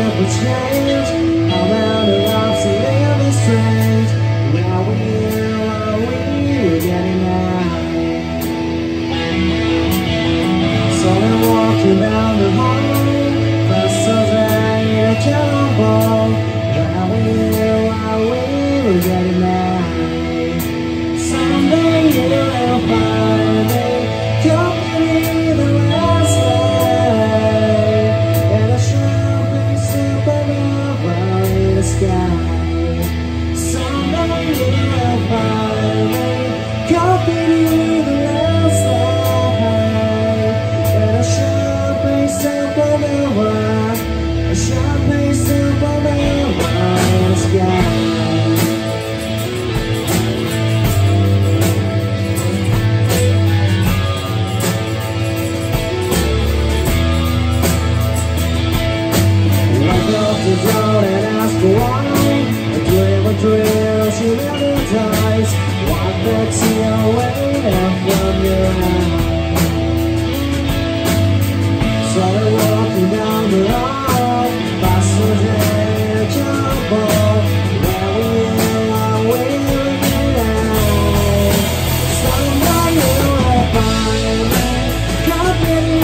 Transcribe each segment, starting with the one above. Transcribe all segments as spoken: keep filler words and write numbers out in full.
never change. How about a love so living strange? Are we, are we getting high? So I'm walking down the hall, vessels ready to cannonball. Are we, are we getting high? Someday you'll find me company the last night in a champagne supernova in the sky. Someday you'll find me company the last night in a champagne supernova, a champagne supernova in the sky. Road and ask her why. A dream, a dream, she never dies. What that tear waiting from your eyes. So they're walking down the road, passing the jumble. Where we are waiting out. Someday you'll find me company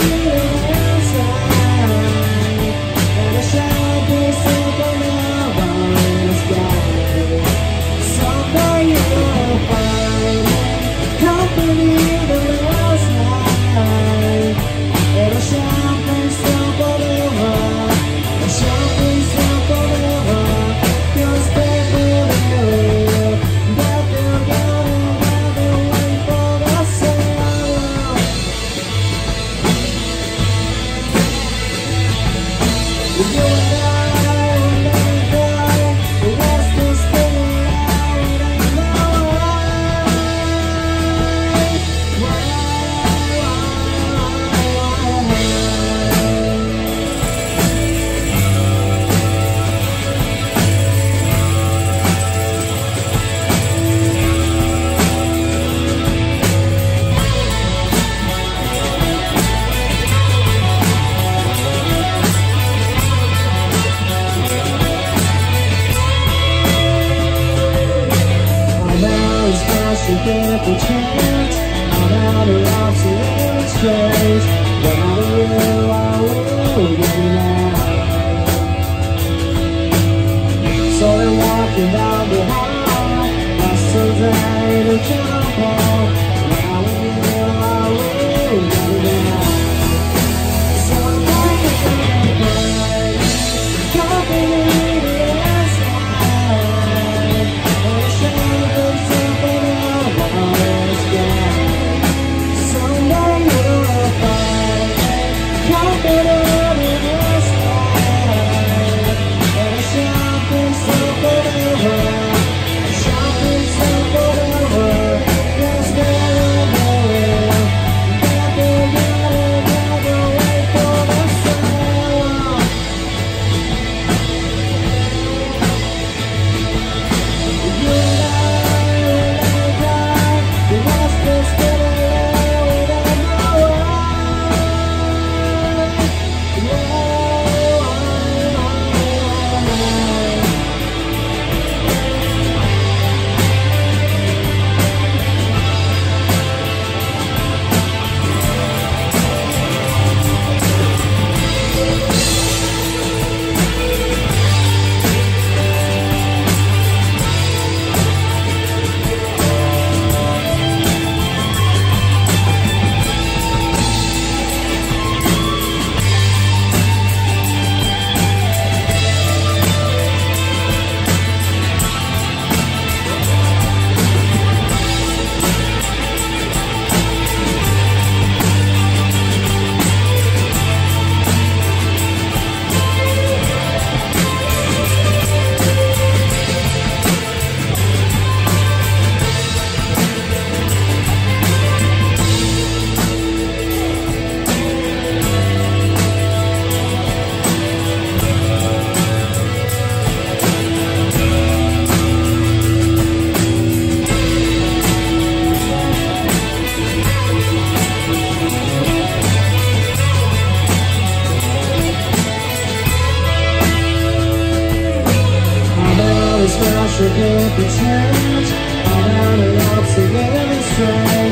inside, and a champagne supernova in the sky. Someday you'll find me company the last night, and a champagne supernova, a champagne supernova. 'Cause people live, that they're gonna have to wait for the sun. You and I will never die. The rest is spinning out in the light. About a special different chance, about a love so really strange. Where are you, are we getting out? So they're walking down the hall, that's a day to jump on. Where are you, are we getting out? Someday you'll find company the last night, and a champagne supernova in the sky. Someday you'll find company the last night, and a champagne supernova, a champagne supernova. 'Cause I can't pretend I'm out of love, so get it straight.